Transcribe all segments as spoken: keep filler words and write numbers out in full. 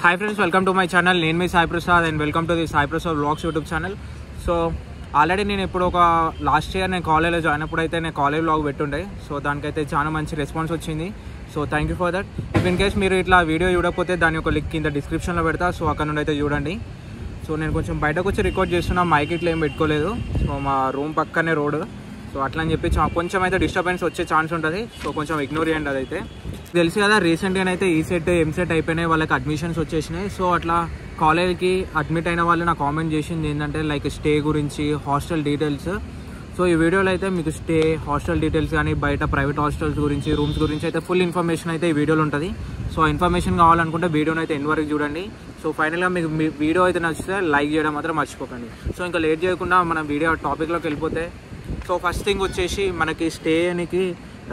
Hi friends, welcome to my channel. నేను మీ Sai Prasad and welcome to the Sai Prasad vlogs YouTube channel. So already నేను ఇప్పుడు ఒక లాస్ట్ ఇయర్ నేను కాలేజ్లో జాయిన్ అయినప్పుడు అయితే నేను కాలేజ్ వ్లాగ్ పెట్టుండే. సో దానికైతే చాలా మంచి రెస్పాన్స్ వచ్చింది. So thank you for that. If in case మీరు ఇట్లా వీడియో చూడకపోతే దాని యొక్క లింక్ కింద డిస్క్రిప్షన్లో పెడతా. సో అక్కడ నుండి అయితే చూడండి. సో నేను కొంచెం బయటకు వచ్చి రికార్డ్ చేస్తున్నా, మైక్ ఇట్లా ఏం పెట్టుకోలేదు. సో మా రూమ్ పక్కనే రోడ్. సో అట్లా అని చెప్పి కొంచెం అయితే డిస్టర్బెన్స్ వచ్చే ఛాన్స్ ఉంటుంది. సో కొంచెం ఇగ్నోర్ చేయండి. అదైతే తెలుసు కదా, రీసెంట్గా అయితే ఈ సెట్ ఎంసెట్ అయిపోయినాయి, వాళ్ళకి అడ్మిషన్స్ వచ్చేసినాయి. సో అట్లా కాలేజ్కి అడ్మిట్ అయిన వాళ్ళు నాకు కామెంట్ చేసింది ఏంటంటే లైక్ స్టే గురించి, హాస్టల్ డీటెయిల్స్. సో ఈ వీడియోలో అయితే మీకు స్టే, హాస్టల్ డీటెయిల్స్ కానీ బయట ప్రైవేట్ హాస్టల్స్ గురించి, రూమ్స్ గురించి అయితే ఫుల్ ఇన్ఫర్మేషన్ అయితే ఈ వీడియోలో ఉంటుంది. సో ఆ ఇన్ఫర్మేషన్ కావాలనుకుంటే వీడియోని అయితే ఎండ్ వరకు చూడండి. సో ఫైనల్గా మీకు మీ వీడియో అయితే నచ్చితే లైక్ చేయడం మాత్రం మర్చిపోకండి. సో ఇంకా లేట్ చేయకుండా మన వీడియో టాపిక్లోకి వెళ్ళిపోతే, సో ఫస్ట్ థింగ్ వచ్చేసి మనకి స్టే అనికి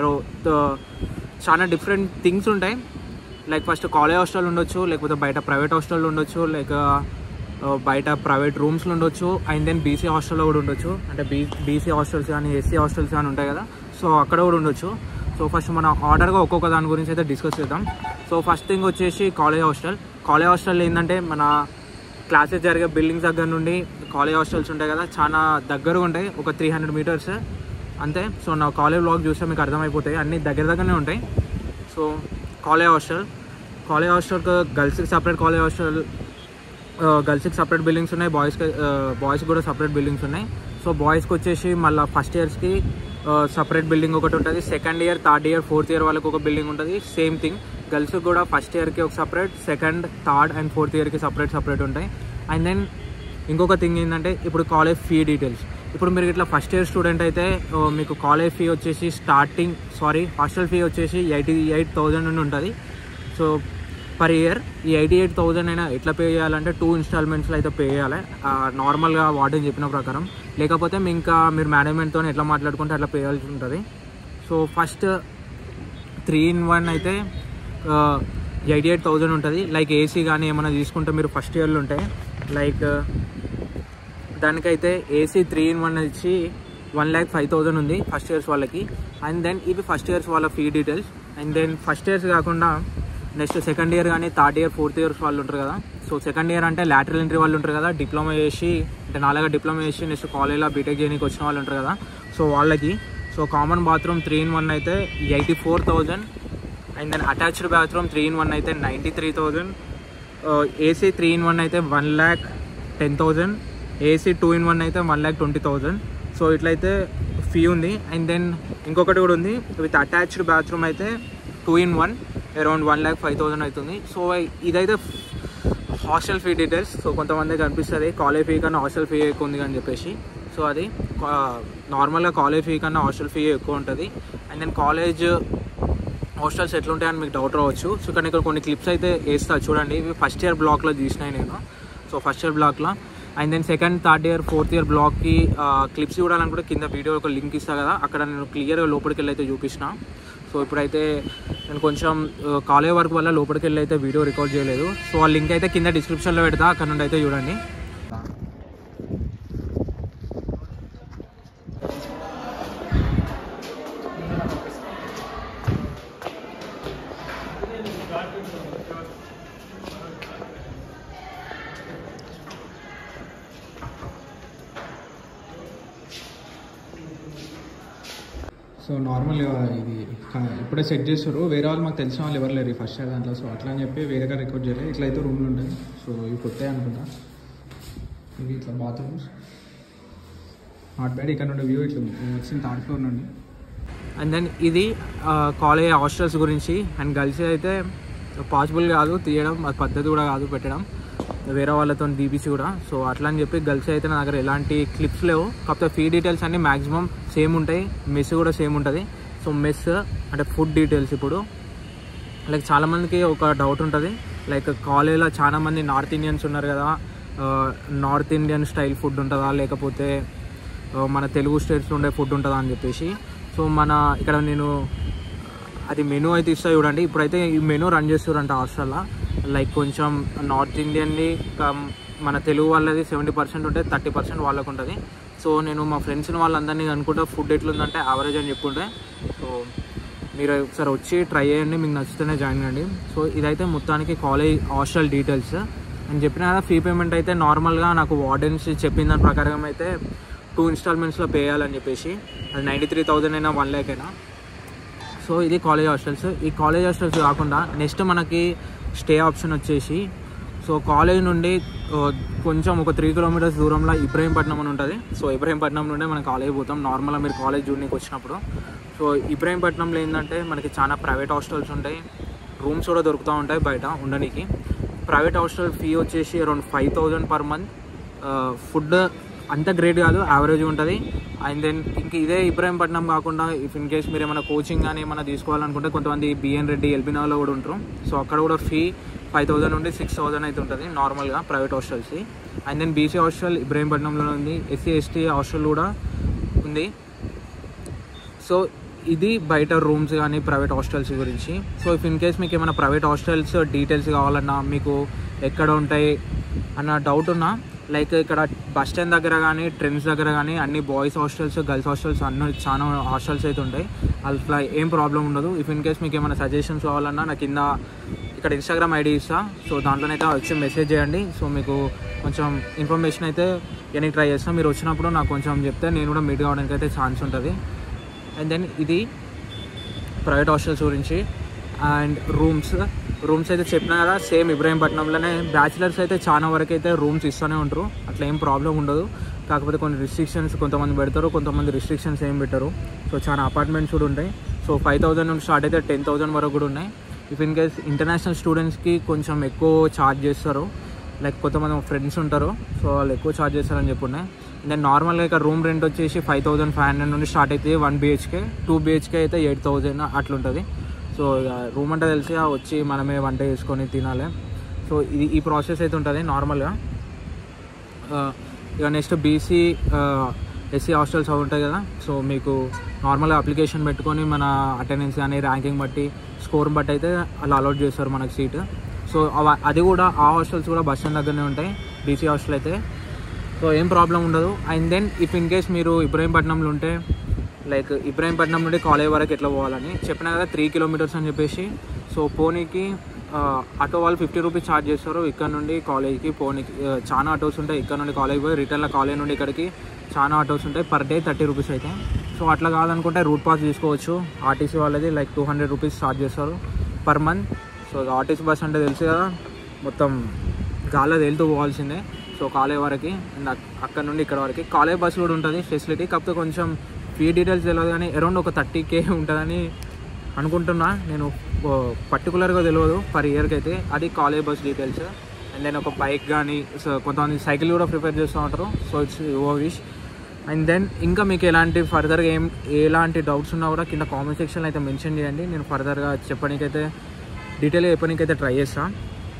చాలా డిఫరెంట్ థింగ్స్ ఉంటాయి. లైక్ ఫస్ట్ కాలేజ్ హాస్టల్ ఉండొచ్చు, లేకపోతే బయట ప్రైవేట్ హాస్టల్ ఉండొచ్చు, లైక్ బయట ప్రైవేట్ రూమ్స్లో ఉండొచ్చు, అండ్ దెన్ బీసీ హాస్టల్లో కూడా ఉండొచ్చు. అంటే బీ బీసీ హాస్టల్స్ కానీ ఎస్సీ హాస్టల్స్ కానీ ఉంటాయి కదా, సో అక్కడ కూడా ఉండొచ్చు. సో ఫస్ట్ మనం ఆర్డర్గా ఒక్కొక్క దాని గురించి అయితే డిస్కస్ చేద్దాం. సో ఫస్ట్ థింగ్ వచ్చేసి కాలేజ్ హాస్టల్. కాలేజ్ హాస్టల్ ఏంటంటే మన క్లాసెస్ జరిగే బిల్డింగ్స్ దగ్గర నుండి కాలేజ్ హాస్టల్స్ ఉంటాయి కదా, చాలా దగ్గరగా ఉంటాయి, ఒక త్రీ హండ్రెడ్ మీటర్స్ అంతే. సో నా కాలేజ్ వ్లాగ్ చూస్తే మీకు అర్థమైపోతాయి, అన్నీ దగ్గర దగ్గరనే ఉంటాయి. సో కాలేజ్ హాస్టల్ కాలేజ్ హాస్టల్కి గర్ల్స్కి సపరేట్ కాలేజ్ హాస్టల్, గర్ల్స్కి సపరేట్ బిల్డింగ్స్ ఉన్నాయి, బాయ్స్కి బాయ్స్కి కూడా సపరేట్ బిల్డింగ్స్ ఉన్నాయి. సో బాయ్స్కి వచ్చేసి మళ్ళీ ఫస్ట్ ఇయర్స్కి సపరేట్ బిల్డింగ్ ఒకటి ఉంటుంది, second year, third year, fourth year వాళ్ళకి ఒక బిల్డింగ్ ఉంటుంది. సేమ్ థింగ్ గర్ల్స్కి కూడా ఫస్ట్ ఇయర్కి ఒక separate, second, third and fourth ఇయర్కి సపరేట్ సపరేట్ ఉంటాయి. అండ్ దెన్ ఇంకొక థింగ్ ఏంటంటే ఇప్పుడు కాలేజ్ ఫీ డీటెయిల్స్. ఇప్పుడు మీరు ఇట్లా ఫస్ట్ ఇయర్ స్టూడెంట్ అయితే మీకు కాలేజ్ ఫీ వచ్చేసి స్టార్టింగ్ సారీ హాస్టల్ ఫీ వచ్చేసి ఎయిటీ ఎయిట్ థౌజండ్ నుండి ఉంటుంది. సో పర్ ఇయర్ ఈ ఎయిటీ ఎయిట్ థౌజండ్ అయినా ఎట్లా పే చేయాలంటే టూ ఇన్స్టాల్మెంట్స్లో అయితే పే చేయాలి నార్మల్గా వార్డెన్ చెప్పిన ప్రకారం. లేకపోతే మీ ఇంకా మీరు మేనేజ్మెంట్తో ఎట్లా మాట్లాడుకుంటే అట్లా పే చేయాల్సి ఉంటుంది. So first three in one అయితే ఎయిటీ ఎయిట్ థౌజండ్ ఉంటుంది. లైక్ ఏసీ కానీ ఏమైనా తీసుకుంటే మీరు ఫస్ట్ ఇయర్లో ఉంటాయి, లైక్ దానికైతే ఏసీ త్రీ ఇన్ వన్ వచ్చి వన్ ల్యాక్ ఫైవ్ థౌజండ్ ఉంది ఫస్ట్ ఇయర్స్ వాళ్ళకి. అండ్ దెన్ ఇవి ఫస్ట్ ఇయర్స్ వాళ్ళ fee details. And then first years కాకుండా నెక్స్ట్ సెకండ్ ఇయర్ కానీ థర్డ్ ఇయర్, ఫోర్త్ ఇయర్స్ వాళ్ళు ఉంటారు కదా. సో సెకండ్ ఇయర్ అంటే లాటరల్ ఎంట్రీ వాళ్ళు ఉంటారు కదా, డిప్లొమా చేసి అంటే నాలుగా డిప్లొమా చేసి నెక్స్ట్ కాలేజ్లో బీటెక్ చేయడానికి వచ్చిన వాళ్ళు ఉంటారు కదా. సో వాళ్ళకి so common bathroom three in one అయితే eighty four thousand. And then attached bathroom three in one అయితే ninety three thousand. AC three in one అయితే one lakh ten thousand. AC two in one అయితే one lakh twenty thousand. So ఇట్లయితే fee ఉంది. And then ఇంకొకటి కూడా ఉంది, with attached bathroom అయితే two in one around one lakh five thousand అవుతుంది. So ఇదైతే హాస్టల్ ఫీ డీటెయిల్స్. సో కొంతమందికి అనిపిస్తుంది కాలేజ్ ఫీ కన్నా హాస్టల్ ఫీ ఎక్కువ ఉంది అని చెప్పేసి. సో అది నార్మల్గా కాలేజ్ ఫీ కన్నా హాస్టల్ ఫీ ఎక్కువ ఉంటుంది. అండ్ దెన్ కాలేజ్ హాస్టల్స్ ఎట్లుంటాయని మీకు డౌట్ రావచ్చు. సో కానీ ఇక్కడ కొన్ని క్లిప్స్ అయితే వేస్తా చూడండి. ఇవి ఫస్ట్ ఇయర్ బ్లాక్లో తీసినాయి నేను. సో ఫస్ట్ ఇయర్ బ్లాక్లో and then second, third year, fourth year బ్లాక్కి క్లిప్స్ చూడాలనుకుంటే కింద వీడియో ఒక లింక్ ఇస్తా కదా, అక్కడ నేను క్లియర్గా లోపలికి వెళ్ళి అయితే చూపించిన. సో ఇప్పుడైతే నేను కొంచెం కాలేజ్ వర్క్ వల్ల లోపలికి వెళ్ళి అయితే వీడియో రికార్డ్ చేయలేదు. సో ఆ లింక్ అయితే కింద డిస్క్రిప్షన్లో పెడతా, అక్కడ నుండి అయితే చూడండి. సో నార్మల్గా ఇది ఇప్పుడే సెట్ చేస్తారు, వేరే వాళ్ళు మాకు తెలిసిన వాళ్ళు ఎవరు లేరు ఫస్ట్ ఇయర్ దాంట్లో. సో అట్లా అని చెప్పి వేరేగా రికార్డ్ చేయలేదు. ఇట్లా అయితే రూమ్లు ఉంటాయి. సో ఇవి కొత్తాయి అనుకుంటా. ఇవి ఇట్లా బాత్రూమ్స్, నాట్ బ్యాడ్. ఇక్కడ నుండి వ్యూ ఇట్లా వచ్చిన థర్డ్ ఫ్లోర్ నుండి. అండ్ దెన్ ఇది కాలేజ్ హాస్టల్స్ గురించి. అండ్ గర్ల్స్ అయితే పాసిబుల్ కాదు తీయడం, అది పద్ధతి కూడా కాదు పెట్టడం, వేరే వాళ్ళతో బీబీసీ కూడా. సో అట్లా అని చెప్పి గర్ల్స్ అయితే నా దగ్గర ఎలాంటి క్లిప్స్ లేవు. కాకపోతే ఫీ డీటెయిల్స్ అన్నీ మ్యాక్సిమం సేమ్ ఉంటాయి, మెస్ కూడా సేమ్ ఉంటుంది. సో మెస్ అంటే ఫుడ్ డీటెయిల్స్. ఇప్పుడు లైక్ చాలామందికి ఒక డౌట్ ఉంటుంది, లైక్ కాలేజ్లో చాలామంది నార్త్ ఇండియన్స్ ఉన్నారు కదా, నార్త్ ఇండియన్ స్టైల్ ఫుడ్ ఉంటుందా లేకపోతే మన తెలుగు స్టేట్స్లో ఉండే ఫుడ్ ఉంటుందా అని చెప్పేసి. సో మన ఇక్కడ నేను అది మెనూ అయితే ఇస్తా చూడండి. ఇప్పుడైతే ఈ మెనూ రన్ చేస్తారంట హాస్టల్లో. లైక్ కొంచెం నార్త్ ఇండియన్ది మన తెలుగు వాళ్ళది సెవెంటీ పర్సెంట్ ఉంటే థర్టీ పర్సెంట్ వాళ్ళకు ఉంటుంది. సో నేను మా ఫ్రెండ్స్ని వాళ్ళందరినీ అనుకుంటా ఫుడ్ ఎట్లుందంటే యావరేజ్ అని చెప్పుకుంటే. సో మీరు ఒకసారి వచ్చి ట్రై చేయండి, మీకు నచ్చితేనే జాయిన్ కండి. సో ఇదైతే మొత్తానికి కాలేజ్ హాస్టల్ డీటెయిల్స్. నేను చెప్పిన కదా ఫీ పేమెంట్ అయితే నార్మల్గా నాకు వార్డెన్స్ చెప్పిన దాని ప్రకారం అయితే టూ ఇన్స్టాల్మెంట్స్లో పే చేయాలని చెప్పేసి, అది నైంటీ త్రీ థౌజండ్ అయినా వన్ ల్యాక్ అయినా. సో ఇది కాలేజ్ హాస్టల్స్. ఈ కాలేజ్ హాస్టల్స్ కాకుండా నెక్స్ట్ మనకి స్టే ఆప్షన్ వచ్చేసి, సో కాలేజ్ నుండి కొంచెం ఒక త్రీ కిలోమీటర్స్ దూరంలో ఇబ్రహీంపట్నం అని ఉంటుంది. సో ఇబ్రహీంపట్నం నుండే మనం కాలేజ్ పోతాం నార్మల్గా మీరు కాలేజ్ చూడడానికి వచ్చినప్పుడు. సో ఇబ్రహీంపట్నంలో ఏంటంటే మనకి చాలా ప్రైవేట్ హాస్టల్స్ ఉంటాయి, రూమ్స్ కూడా దొరుకుతూ ఉంటాయి బయట ఉండడానికి. ప్రైవేట్ హాస్టల్ ఫీ వచ్చేసి around five thousand per month. Food అంత గ్రేట్ కాదు, యావరేజ్ ఉంటుంది. అండ్ దెన్ ఇంక ఇదే ఇబ్రహీంపట్నం కాకుండా ఇఫ్ ఇన్ కేస్ మీరు ఏమైనా కోచింగ్ కానీ ఏమైనా తీసుకోవాలనుకుంటే కొంతమంది బిఎన్ రెడ్డి ఎల్బీ నగర్లో కూడా ఉంటారు. సో అక్కడ కూడా ఫీ ఫైవ్ థౌసండ్ నుండి సిక్స్ థౌసండ్ అయితే ఉంటుంది నార్మల్గా ప్రైవేట్ హాస్టల్స్కి. అండ్ దెన్ బీసీ హాస్టల్ ఇబ్రహీంపట్నంలో ఉంది, ఎస్సీ ఎస్టీ హాస్టల్ కూడా ఉంది. సో ఇది బయట రూమ్స్ కానీ ప్రైవేట్ హాస్టల్స్ గురించి. సో ఇఫ్ ఇన్ కేస్ మీకు ఏమైనా ప్రైవేట్ హాస్టల్స్ డీటెయిల్స్ కావాలన్నా, మీకు ఎక్కడ ఉంటాయి అన్న డౌట్ ఉన్నా, లైక్ ఇక్కడ బస్ స్టాండ్ దగ్గర కానీ ట్రెండ్స్ దగ్గర కానీ అన్ని బాయ్స్ హాస్టల్స్ గర్ల్స్ హాస్టల్స్ అన్ని చాలా హాస్టల్స్ అయితే ఉంటాయి. అట్లా ఏం ప్రాబ్లం ఉండదు. ఇఫ్ ఇన్ కేస్ మీకు ఏమైనా సజెషన్స్ కావాలన్నా నా కింద ఇక్కడ ఇన్స్టాగ్రామ్ ఐడి ఇస్తా. సో దాంట్లోనైతే వచ్చి మెసేజ్ చేయండి. సో మీకు కొంచెం ఇన్ఫర్మేషన్ అయితే నేను ట్రై చేస్తాను. మీరు వచ్చినప్పుడు నాకు కొంచెం చెప్తే నేను కూడా మీట్ కావడానికి అయితే ఛాన్స్ ఉంటుంది. అండ్ దెన్ ఇది ప్రైవేట్ హాస్టల్స్ గురించి. అండ్ రూమ్స్ రూమ్స్ అయితే చెప్పినా కదా సేమ్ ఇబ్రహీంపట్నంలోనే బ్యాచిలర్స్ అయితే చాలా వరకు అయితే రూమ్స్ ఇస్తూనే ఉంటారు, అట్లా ఏం ప్రాబ్లం ఉండదు. కాకపోతే కొన్ని రిస్ట్రిక్షన్స్ కొంతమంది పెడతారు, కొంతమంది రిస్ట్రిక్షన్స్ ఏం పెట్టరు. సో చాలా అపార్ట్మెంట్స్ కూడా ఉంటాయి. సో ఫైవ్ థౌసండ్ నుండి స్టార్ట్ అయితే టెన్ థౌసండ్ వరకు కూడా ఉన్నాయి. ఇఫ్ ఇన్ కేస్ ఇంటర్నేషనల్ స్టూడెంట్స్కి కొంచెం ఎక్కువ ఛార్జ్ చేస్తారు, లైక్ కొంతమంది ఫ్రెండ్స్ ఉంటారు, సో వాళ్ళు ఎక్కువ ఛార్జ్ చేస్తారని చెప్పి ఉన్నాయి. దెన్ నార్మల్గా ఇక్కడ రూమ్ రెంట్ వచ్చేసి ఫైవ్ థౌసండ్ ఫైవ్ హండ్రెడ్ నుండి స్టార్ట్ అవుతుంది. వన్ బిహెచ్కే టూ బిహెచ్కే అయితే ఎయిట్ థౌజండ్ అట్లుంటుంది. సో రూమ్ అంటే తెలిసి వచ్చి మనమే వంట చేసుకొని తినాలి. సో ఇది ఈ ప్రాసెస్ అయితే ఉంటుంది నార్మల్గా. ఇక నెక్స్ట్ బీసీ ఎస్సీ హాస్టల్స్ అవి ఉంటాయి కదా. సో మీకు నార్మల్గా అప్లికేషన్ పెట్టుకొని మన అటెండెన్స్ కానీ ర్యాంకింగ్ బట్టి స్కోర్ బట్టి అయితే అలా అలాట్ చేస్తారు మనకు సీట్. సో అది కూడా ఆ హాస్టల్స్ కూడా బస్ స్టాండ్ దగ్గరనే ఉంటాయి బీసీ హాస్టల్ అయితే. సో ఏం ప్రాబ్లం ఉండదు. And then if in case మీరు ఇబ్రహీంపట్నంలో ఉంటే, లైక్ ఇబ్రహీంపట్నం నుండి కాలేజ్ వరకు ఎట్లా పోవాలని చెప్పినా కదా త్రీ కిలోమీటర్స్ అని చెప్పేసి. సో పోనీకి ఆటో వాళ్ళు ఫిఫ్టీ రూపీస్ ఛార్జ్ చేస్తారు. ఇక్కడ నుండి కాలేజ్కి పోనీకి చాలా ఆటోస్ ఉంటాయి. ఇక్కడ నుండి కాలేజ్ పోయి రిటర్న్లో కాలేజ్ నుండి ఇక్కడికి చాలా ఆటోస్ ఉంటాయి. పర్ డే థర్టీ రూపీస్ అయితే. సో అట్లా కాదనుకుంటే రూట్ పాస్ తీసుకోవచ్చు. ఆర్టీసీ వాళ్ళది like two hundred rupees charge చేస్తారు per month. So RTC bus అంటే తెలుసు కదా, మొత్తం గాల్లో తేలుతూ పోవాల్సిందే. సో కాలేజ్ వరకు అండ్ అక్కడ నుండి ఇక్కడ వరకు కాలేజ్ బస్ కూడా ఉంటుంది ఫెసిలిటీ. కాకపోతే కొంచెం ఫీ డీటెయిల్స్ తెలియదు కానీ అరౌండ్ ఒక థర్టీ కే ఉంటుందని అనుకుంటున్నా, నేను పర్టికులర్గా తెలియదు పర్ ఇయర్కి అయితే. అది college bus details. And then ఒక బైక్ కానీ, సో కొంతమంది సైకిల్ కూడా ప్రిపేర్ చేస్తూ ఉంటారు. So it's your wish. And then ఇంకా మీకు ఎలాంటి ఫర్దర్గా ఏం ఎలాంటి డౌట్స్ ఉన్నా కూడా కింద కామెంట్ సెక్షన్లో అయితే మెన్షన్ చేయండి. నేను ఫర్దర్గా చెప్పడానికైతే డీటెయిల్గా చెప్పడానికైతే ట్రై చేస్తాను.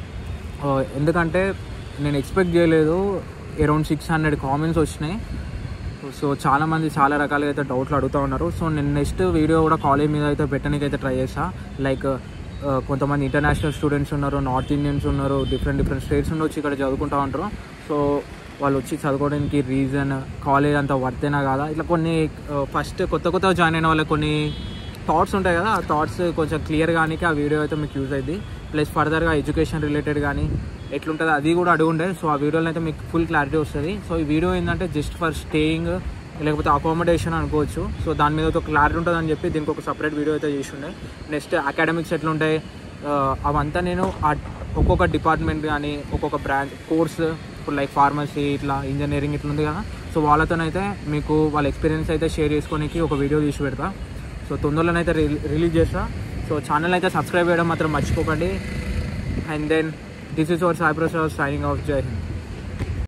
ఎందుకంటే నేను ఎక్స్పెక్ట్ చేయలేదు, అరౌండ్ సిక్స్ హండ్రెడ్ కామెంట్స్ వచ్చినాయి. సో చాలామంది చాలా రకాలుగా అయితే డౌట్లు అడుగుతూ ఉన్నారు. సో నేను నెక్స్ట్ వీడియో కూడా కాలేజ్ మీద అయితే పెట్టడానికి అయితే ట్రై చేస్తాను. లైక్ కొంతమంది ఇంటర్నేషనల్ స్టూడెంట్స్ ఉన్నారు, నార్త్ ఇండియన్స్ ఉన్నారు, డిఫరెంట్ డిఫరెంట్ స్టేట్స్ నుండి వచ్చి ఇక్కడ చదువుకుంటూ ఉంటారు. సో వాళ్ళు వచ్చి చదువుకోవడానికి రీజన్ కాలేజ్ అంతా వర్తేనా కాదా, ఇట్లా కొన్ని ఫస్ట్ కొత్త కొత్తగా జాయిన్ అయిన వాళ్ళకి కొన్ని థాట్స్ ఉంటాయి కదా, ఆ థాట్స్ కొంచెం క్లియర్ కానీ ఆ వీడియో అయితే మీకు యూజ్ అయింది. ప్లస్ ఫర్దర్గా ఎడ్యుకేషన్ రిలేటెడ్ కానీ ఎట్లుంటుంది అది కూడా అడుగుండే. సో ఆ వీడియోలో అయితే మీకు ఫుల్ క్లారిటీ వస్తుంది. సో ఈ వీడియో ఏంటంటే జస్ట్ ఫర్ స్టేయింగ్ లేకపోతే అకామిడేషన్ అనుకోవచ్చు. సో దాని మీద ఒక క్లారిటీ ఉంటుందని చెప్పి దీనికి ఒక సపరేట్ వీడియో అయితే చేసి ఉండే. నెక్స్ట్ అకాడమిక్స్ ఎట్లుంటాయి అవంతా నేను ఒక్కొక్క డిపార్ట్మెంట్ కానీ ఒక్కొక్క బ్రాంచ్ కోర్స్, ఇప్పుడు లైక్ ఫార్మసీ ఇట్లా ఇంజనీరింగ్ ఇట్లా ఉంది కదా, సో వాళ్ళతోనైతే మీకు వాళ్ళ ఎక్స్పీరియన్స్ అయితే షేర్ చేసుకోనికి ఒక వీడియో తీసి పెడతా. సో తొందరలోనైతే రిలీజ్ చేస్తా. సో ఛానల్ అయితే సబ్స్క్రైబ్ చేయడం మాత్రం మర్చిపోకండి. And then this is our Sai Prasad signing off. Jai Hind.